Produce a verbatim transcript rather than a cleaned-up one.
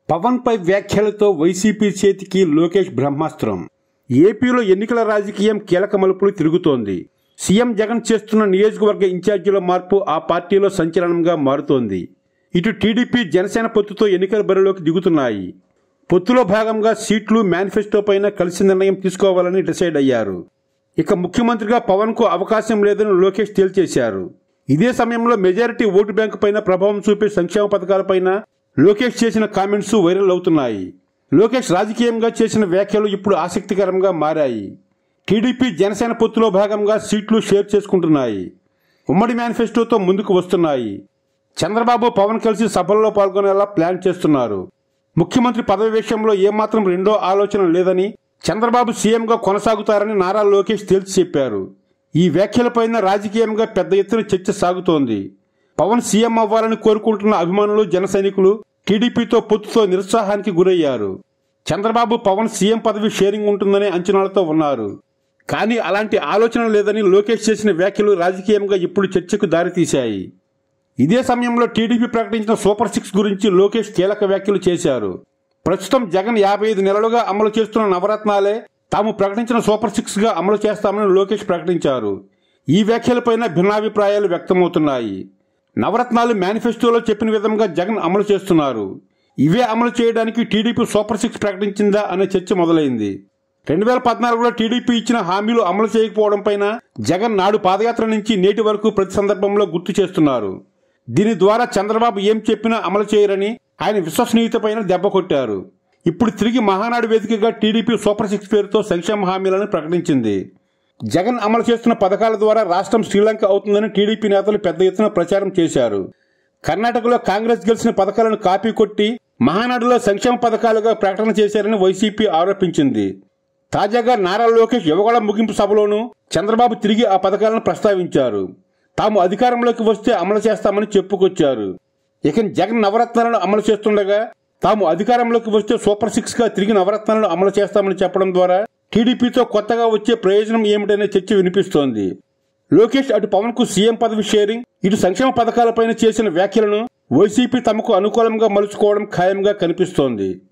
పవన్ పై వ్యాఖ్యలతో వైసీపీ చేతికి లోకేష్ బ్రహ్మాస్త్రం. ఏపీలో ఎన్నికల రాజకీయం కీలక మలుపులు తిరుగుతోంది. సీఎం జగన్ చేస్తున్న నియోజకవర్గ ఇన్ఛార్జీల మార్పు ఆ పార్టీలో సంచలనంగా మారుతోంది. ఇటు టీడీపీ జనసేన పొత్తుతో ఎన్నికల బరిలోకి దిగుతున్నాయి. పొత్తులో భాగంగా సీట్లు మేనిఫెస్టో పైన కలిసి నిర్ణయం తీసుకోవాలని డిసైడ్ అయ్యారు. ఇక ముఖ్యమంత్రిగా పవన్ కు అవకాశం లేదని లోకేష్ తేల్చేశారు. ఇదే సమయంలో మెజారిటీ ఓటు బ్యాంకు పైన ప్రభావం చూపే సంక్షేమ పథకాలపైన లోకేష్ చేసిన కామెంట్స్ వైరల్ అవుతున్నాయి. లోకేష్ రాజకీయంగా చేసిన వ్యాఖ్యలు ఇప్పుడు ఆసక్తికరంగా మారాయి. టీడీపీ జనసేన పొత్తులో భాగంగా సీట్లు షేర్ చేసుకుంటున్నాయి. ఉమ్మడి మేనిఫెస్టోతో ముందుకు వస్తున్నాయి. చంద్రబాబు పవన్ కలిసి సభల్లో పాల్గొనేలా ప్లాన్ చేస్తున్నారు. ముఖ్యమంత్రి పదవి విషయంలో ఏమాత్రం రెండో ఆలోచన లేదని, చంద్రబాబు సీఎంగా కొనసాగుతారని నారా లోకేష్ తేల్చి చెప్పారు. ఈ వ్యాఖ్యలపైన రాజకీయంగా పెద్ద ఎత్తున చర్చ సాగుతోంది. పవన్ సీఎం అవ్వాలని కోరుకుంటున్న అభిమానులు, జన సైనికులు టీడీపీతో పొత్తుతో నిరుత్సాహానికి గురయ్యారు. చంద్రబాబు పవన్ సీఎం పదవి షేరింగ్ ఉంటుందనే అంచనాలతో ఉన్నారు. కానీ అలాంటి ఆలోచన లేదని లోకేష్ చేసిన వ్యాఖ్యలు రాజకీయంగా ఇప్పుడు చర్చకు దారితీశాయి. ఇదే సమయంలో టీడీపీ ప్రకటించిన సూపర్ సిక్స్ గురించి లోకేష్ కీలక వ్యాఖ్యలు చేశారు. ప్రస్తుతం జగన్ యాభై ఐదు నెలలుగా అమలు చేస్తున్న నవరత్నాలే తాము ప్రకటించిన సూపర్ సిక్స్ గా అమలు చేస్తామని లోకేష్ ప్రకటించారు. ఈ వ్యాఖ్యలపైన భిన్నాభిప్రాయాలు వ్యక్తమవుతున్నాయి. నవరత్నాలు మేనిఫెస్టోలో చెప్పిన విధంగా జగన్ అమలు చేస్తున్నారు. ఇవే అమలు చేయడానికి టీడీపీ సూపర్ సిక్స్ ప్రకటించిందా అనే చర్చ మొదలైంది. రెండు వేల పద్నాలుగులో టీడీపీ ఇచ్చిన హామీలు అమలు చేయకపోవడం పైన జగన్ నాడు పాదయాత్ర నుంచి నేటి వరకు ప్రతి సందర్భంలో గుర్తు చేస్తున్నారు. దీని ద్వారా చంద్రబాబు ఏం చెప్పినా అమలు చేయరని ఆయన విశ్వసనీయత పైన దెబ్బ కొట్టారు. ఇప్పుడు తిరిగి మహానాడు వేదికగా టీడీపీ సూపర్ సిక్స్ పేరుతో సంక్షేమ హామీలను ప్రకటించింది. జగన్ అమలు చేస్తున్న పథకాల ద్వారా రాష్ట్రం శ్రీలంక అవుతుందని టీడీపీ నేతలు పెద్ద ఎత్తున ప్రచారం చేశారు. కర్ణాటకలో కాంగ్రెస్ గెలిచిన పథకాలను కాపీ కొట్టి మహానాడులో సంక్షేమ పథకాలుగా ప్రకటన చేశారని వైసీపీ ఆరోపించింది. తాజాగా నారా లోకేష్ యువగళ ముగింపు సభలోనూ చంద్రబాబు తిరిగి ఆ పథకాలను ప్రస్తావించారు. తాము అధికారంలోకి వస్తే అమలు చేస్తామని చెప్పుకొచ్చారు. ఇక జగన్ నవరత్నాలను అమలు చేస్తుండగా తాము అధికారంలోకి వస్తే సూపర్ సిక్స్ గా తిరిగి నవరత్నాలను అమలు చేస్తామని చెప్పడం ద్వారా టీడీపీతో కొత్తగా వచ్చే ప్రయోజనం ఏమిటనే చర్చ వినిపిస్తోంది. లోకేష్ అటు పవన్ కు సీఎం పదవి షేరింగ్, ఇటు సంక్షేమ పథకాలపైన చేసిన వ్యాఖ్యలను వైసీపీ తమకు అనుకూలంగా మలుచుకోవడం ఖాయంగా కనిపిస్తోంది.